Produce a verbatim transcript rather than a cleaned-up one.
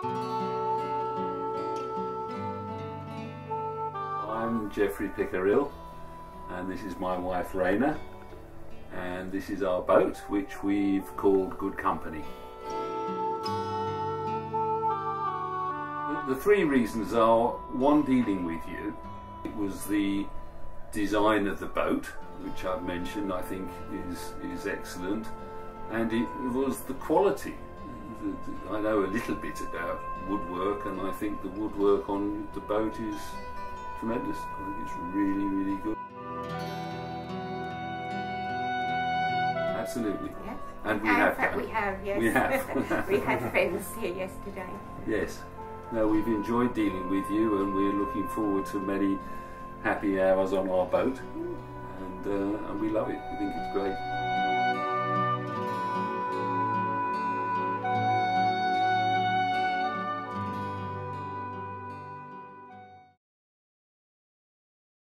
I'm Jeffrey Pickerill, and this is my wife Raina, and this is our boat, which we've called Good Company. The three reasons are: one, dealing with you. It was the design of the boat, which I've mentioned, I think is, is excellent, and it was the quality. I know a little bit about woodwork, and I think the woodwork on the boat is tremendous. I think it's really, really good. Absolutely. Yes. And we and have in fact done. we have, yes. We have. We had friends here yesterday. Yes. No, we've enjoyed dealing with you, and we're looking forward to many happy hours on our boat, and, uh, and we love it. We think it's great.